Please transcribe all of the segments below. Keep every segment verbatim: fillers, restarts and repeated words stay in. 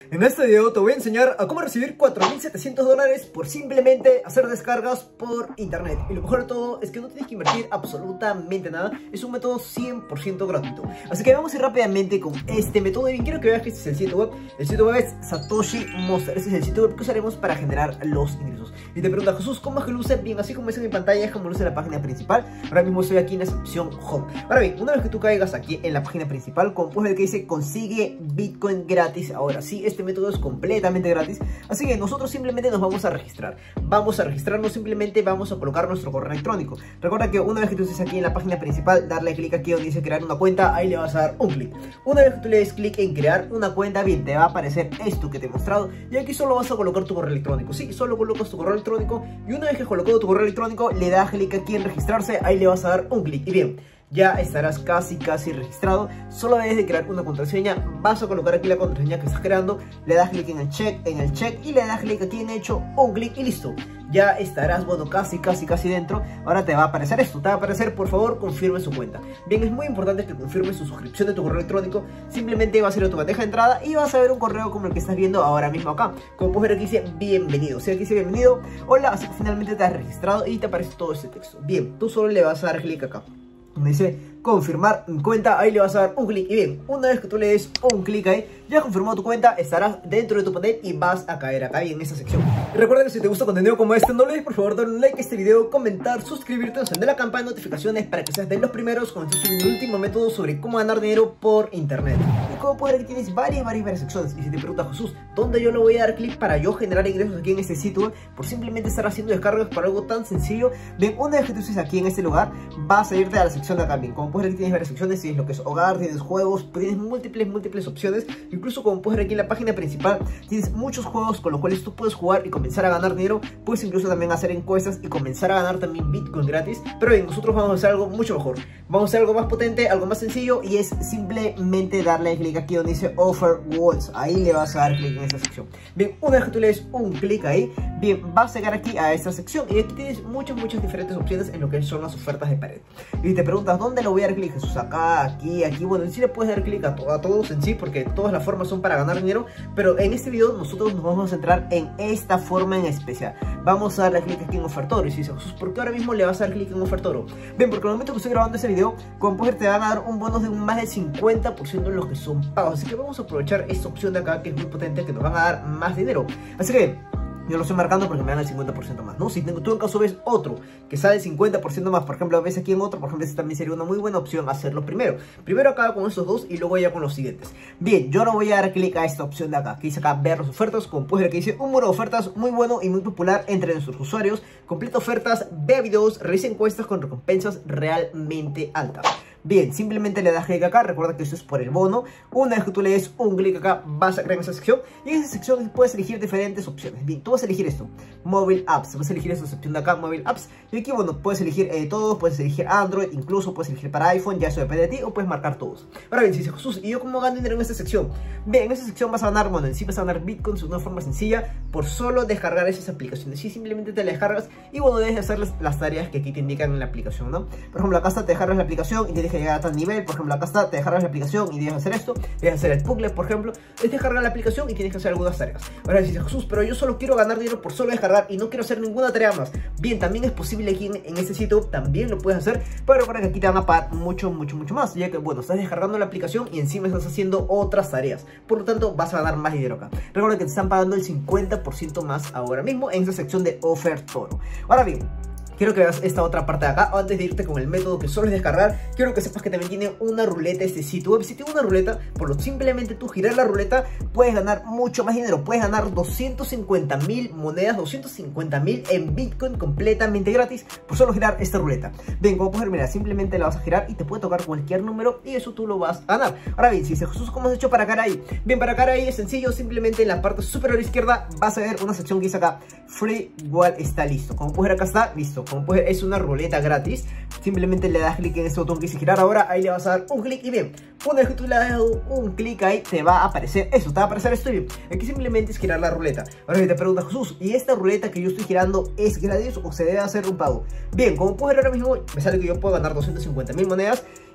En este video te voy a enseñar a cómo recibir cuatro mil setecientos dólares por simplemente hacer descargas por internet. Y lo mejor de todo es que no tienes que invertir absolutamente nada. Es un método cien por ciento gratuito. Así que vamos a ir rápidamente con este método. Y bien, quiero que veas que este es el sitio web. El sitio web es Satoshi Monster. Este es el sitio web que usaremos para generar los ingresos. Y te pregunta, Jesús, ¿cómo es que luce? Bien, así como es en mi pantalla, es como luce la página principal. Ahora mismo estoy aquí en la sección Home. Ahora bien, una vez que tú caigas aquí en la página principal, como puedes ver que dice consigue Bitcoin gratis. Ahora sí, este método es completamente gratis, así que nosotros simplemente nos vamos a registrar. Vamos a registrarnos, simplemente vamos a colocar nuestro correo electrónico. Recuerda que una vez que tú estés aquí en la página principal, darle clic aquí donde dice crear una cuenta, ahí le vas a dar un clic. Una vez que tú le des clic en crear una cuenta, bien, te va a aparecer esto que te he mostrado, y aquí solo vas a colocar tu correo electrónico. Sí, solo colocas tu correo electrónico, y una vez que has colocado tu correo electrónico, le das clic aquí en registrarse, ahí le vas a dar un clic, y bien, ya estarás casi casi registrado. Solo debes de crear una contraseña. Vas a colocar aquí la contraseña que estás creando, le das clic en el check, en el check y le das clic aquí en hecho, un clic y listo. Ya estarás, bueno, casi casi casi dentro. Ahora te va a aparecer esto, te va a aparecer por favor confirme su cuenta. Bien, es muy importante que confirmes su suscripción de tu correo electrónico. Simplemente va a ser a tu bandeja de entrada y vas a ver un correo como el que estás viendo ahora mismo acá. Como puedes ver aquí dice bienvenido, o sea, aquí dice bienvenido, hola, así que finalmente te has registrado y te aparece todo este texto. Bien, tú solo le vas a dar clic acá donde dice confirmar mi cuenta, ahí le vas a dar un clic. Y bien, una vez que tú le des un clic ahí, ya confirmado tu cuenta, estarás dentro de tu panel y vas a caer acá y en esa sección. Y recuerda que si te gusta contenido como este, no olvides por favor darle un like a este video, comentar, suscribirte, encender la campana de notificaciones para que seas de los primeros cuando estés subiendo el último método sobre cómo ganar dinero por internet. Y como puedes ver, tienes varias, varias, varias secciones. Y si te preguntas, Jesús, ¿dónde yo le voy a dar clic para yo generar ingresos aquí en este sitio? Por simplemente estar haciendo descargas para algo tan sencillo. Bien, una vez que tú estés aquí en este lugar, vas a irte a la sección de acá. Bien, como puedes ver, tienes varias secciones. Tienes lo que es hogar, tienes juegos, tienes múltiples, múltiples opciones. Incluso como puedes ver aquí en la página principal, tienes muchos juegos con los cuales tú puedes jugar y comenzar a ganar dinero. Puedes incluso también hacer encuestas y comenzar a ganar también Bitcoin gratis. Pero bien, nosotros vamos a hacer algo mucho mejor. Vamos a hacer algo más potente, algo más sencillo, y es simplemente darle clic aquí donde dice Offer Walls. Ahí le vas a dar clic en esa sección. Bien, una vez que tú le des un clic ahí, bien, vas a llegar aquí a esta sección y aquí tienes muchas, muchas diferentes opciones en lo que son las ofertas de pared. Y te preguntas, ¿dónde le voy a dar clic, Jesús? Acá, aquí, aquí. Bueno, en sí le puedes dar clic a, to a todos en sí, porque todas las formas son para ganar dinero, pero en este video nosotros nos vamos a centrar en esta forma en especial. Vamos a darle clic aquí en ofertoro. Y si dices, Jesús, ¿por qué ahora mismo le vas a dar clic en ofertoro? Bien, porque al momento que estoy grabando este video, como puedes ver, te van a dar un bonus de un más del cincuenta por ciento en los que son pagos. Así que vamos a aprovechar esta opción de acá, que es muy potente, que nos van a dar más dinero. Así que yo lo estoy marcando porque me dan el cincuenta por ciento más, ¿no? Si tú en caso ves otro que sale el cincuenta por ciento más, por ejemplo, ves aquí en otro, por ejemplo, este también sería una muy buena opción hacerlo primero. Primero acá con estos dos y luego ya con los siguientes. Bien, yo no voy a dar clic a esta opción de acá, que dice acá ver las ofertas. Como puedes ver que dice un muro de ofertas muy bueno y muy popular entre nuestros usuarios. Completa ofertas, vea videos, realiza encuestas con recompensas realmente altas. Bien, simplemente le das clic acá, recuerda que esto es por el bono. Una vez que tú le des un clic acá, vas a crear esa sección. Y en esa sección puedes elegir diferentes opciones. Bien, tú vas a elegir esto, Mobile Apps. Vas a elegir esta opción de acá, Mobile Apps. Y aquí, bueno, puedes elegir eh, todos, puedes elegir Android, incluso puedes elegir para iPhone, ya eso depende de ti, o puedes marcar todos. Ahora bien, si dices, Jesús, ¿y yo cómo gano dinero en esta sección? Bien, en esta sección vas a ganar, bueno, en sí vas a ganar Bitcoins de una forma sencilla, por solo descargar esas aplicaciones. Sí, simplemente te las descargas y, bueno, debes hacer las, las tareas que aquí te indican en la aplicación, ¿no? Por ejemplo, acá está, te descargas la aplicación y tienes que llegar a tal nivel. Por ejemplo, acá está, te descargas la aplicación y debes hacer esto, debes hacer el puzzle, por ejemplo. Es descargar la aplicación y tienes que hacer algunas tareas. Ahora dices, Jesús, pero yo solo quiero ganar dinero por solo descargar y no quiero hacer ninguna tarea más. Bien, también es posible aquí en, en este sitio, también lo puedes hacer, pero recuerda que aquí te van a pagar mucho, mucho, mucho más, ya que, bueno, estás descargando la aplicación y encima estás haciendo otras tareas. Por lo tanto, vas a ganar más dinero acá. Recuerda que te están pagando el cincuenta por ciento más ahora mismo en esta sección de ofertoro. Ahora bien, quiero que veas esta otra parte de acá. Antes de irte con el método que solo es descargar, quiero que sepas que también tiene una ruleta este sitio web. Si tiene una ruleta, por lo simplemente tú girar la ruleta, puedes ganar mucho más dinero. Puedes ganar doscientas cincuenta mil monedas, doscientos cincuenta mil en Bitcoin completamente gratis por solo girar esta ruleta. Bien, como puedes ver, mira, simplemente la vas a girar y te puede tocar cualquier número y eso tú lo vas a ganar. Ahora bien, si dices, Jesús, ¿cómo has hecho para ganar ahí? Bien, para ganar ahí es sencillo. Simplemente en la parte superior izquierda vas a ver una sección que dice acá Free Wall está listo. Como puedes ver, acá está listo. Como puedes ver, es una ruleta gratis. Simplemente le das clic en este botón que dice girar ahora. Ahí le vas a dar un clic y bien, una vez que tú le has dado un clic ahí, te va a aparecer eso, te va a aparecer esto y bien. Aquí simplemente es girar la ruleta. Ahora si te preguntas, Jesús, ¿y esta ruleta que yo estoy girando es gratis o se debe hacer un pago? Bien, como puedes ver ahora mismo, me sale que yo puedo ganar doscientas cincuenta mil monedas.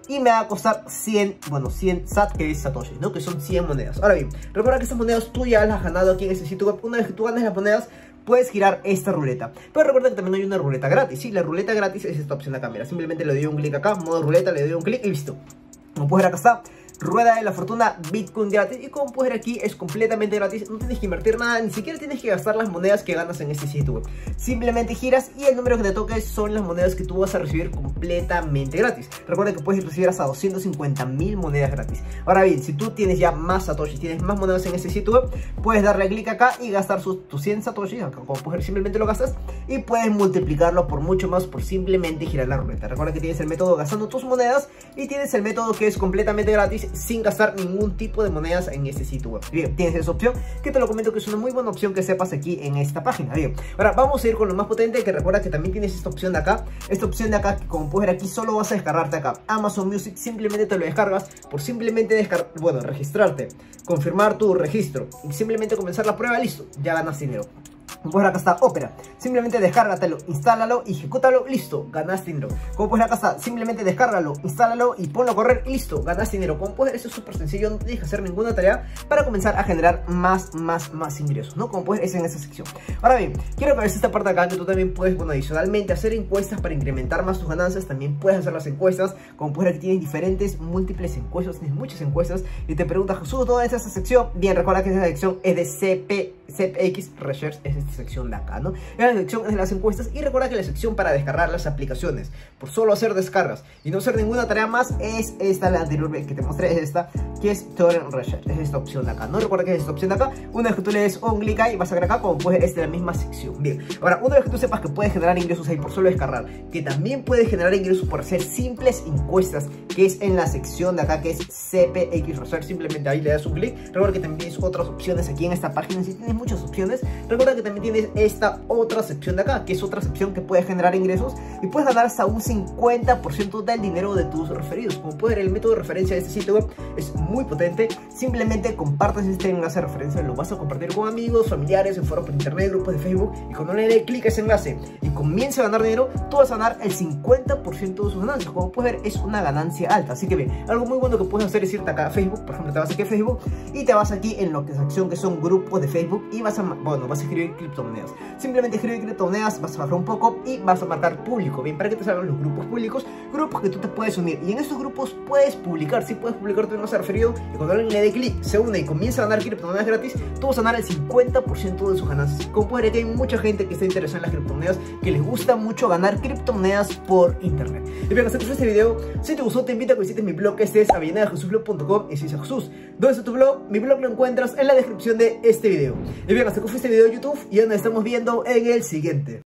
y me va a costar cien, bueno, cien sat, que es satoshi, ¿no? Que son cien monedas. Ahora bien, recuerda que estas monedas tú ya las has ganado aquí en este sitio web. Una vez que tú ganes las monedas, puedes girar esta ruleta. Pero recuerda que también hay una ruleta gratis. Sí, la ruleta gratis es esta opción de acá. Mira, simplemente le doy un clic acá, modo ruleta, le doy un clic y listo. Como puedes ver, acá está. Rueda de la fortuna Bitcoin gratis. Y como puedes ver aquí, es completamente gratis. No tienes que invertir nada, ni siquiera tienes que gastar las monedas que ganas en este sitio web. Simplemente giras y el número que te toque son las monedas que tú vas a recibir completamente gratis. Recuerda que puedes recibir hasta doscientas cincuenta mil monedas gratis. Ahora bien, si tú tienes ya más satoshi, tienes más monedas en este sitio web, puedes darle clic acá y gastar sus, tus cien satoshi. Acá, como puedes ver, simplemente lo gastas y puedes multiplicarlo por mucho más por simplemente girar la ruleta. Recuerda que tienes el método gastando tus monedas y tienes el método que es completamente gratis, sin gastar ningún tipo de monedas en este sitio web. Bien, tienes esa opción, que te lo comento que es una muy buena opción que sepas aquí en esta página. Bien, ahora vamos a ir con lo más potente, que recuerda que también tienes esta opción de acá. Esta opción de acá, que como puedes ver aquí, solo vas a descargarte acá Amazon Music. Simplemente te lo descargas por simplemente descargar, bueno, registrarte, confirmar tu registro y simplemente comenzar la prueba. Listo, ya ganas dinero. Como puedes ver, acá está Opera. Simplemente descárgatelo, instálalo, ejecútalo, listo, ganaste dinero. Como puedes ver, acá está, simplemente descárgalo, instálalo y ponlo a correr y listo, ganaste dinero. Como puedes ver, eso es súper sencillo, no tienes que hacer ninguna tarea para comenzar a generar más, más, más ingresos, ¿no? Como puedes ver, es en esa sección. Ahora bien, quiero que veas esta parte acá, que tú también puedes, bueno, adicionalmente hacer encuestas para incrementar más tus ganancias. También puedes hacer las encuestas. Como puedes ver, que tienes diferentes, múltiples encuestas, tienes muchas encuestas y te preguntas, Jesús, ¿dónde es esa sección? Bien, recuerda que esa sección es de C P, C P X Research, es esta sección de acá, ¿no? La sección es de las encuestas y recuerda que la sección para descargar las aplicaciones por solo hacer descargas y no hacer ninguna tarea más es esta, la anterior que te mostré, es esta, que es Torrent Research, es esta opción de acá, ¿no? Recuerda que es esta opción de acá. Una vez que tú le des un clic ahí, vas a ver acá, como puedes ver, es de la misma sección. Bien, ahora, una vez que tú sepas que puedes generar ingresos ahí por solo descargar, que también puedes generar ingresos por hacer simples encuestas, que es en la sección de acá, que es C P X Research, simplemente ahí le das un clic. Recuerda que también tienes otras opciones aquí en esta página, si tienes muchas opciones. Recuerda que también tienes esta otra sección de acá, que es otra sección que puedes generar ingresos y puedes ganar hasta un cincuenta por ciento del dinero de tus referidos. Como puedes ver, el método de referencia de este sitio web es muy potente. Simplemente compartes este enlace de referencia, lo vas a compartir con amigos, familiares, en foros por internet, grupos de Facebook, y cuando le des clic a ese enlace y comience a ganar dinero, tú vas a ganar el cincuenta por ciento de sus ganancias. Como puedes ver, es una ganancia alta. Así que bien, algo muy bueno que puedes hacer es irte acá a Facebook. Por ejemplo, te vas aquí a Facebook y te vas aquí en lo que es sección que son grupos de Facebook y vas a, bueno, vas a escribir criptomonedas. Simplemente escribir criptomonedas, vas a bajar un poco y vas a marcar público, bien, para que te salgan los grupos públicos, grupos que tú te puedes unir, y en estos grupos puedes publicar, si sí, puedes publicar tu enlace referido, y cuando alguien le dé clic, se une y comienza a ganar criptomonedas gratis, tú vas a ganar el cincuenta por ciento de sus ganancias. Como puedes ver, que hay mucha gente que está interesada en las criptomonedas, que les gusta mucho ganar criptomonedas por internet. Y bien, hasta aquí este video. Si te gustó, te invito a que visites mi blog, que este es avellaneda jesús blog punto com, y si dices Jesús, ¿dónde está tu blog? Mi blog lo encuentras en la descripción de este video. Y bien, hasta aquí este video de YouTube, y ya nos estamos viendo en el siguiente.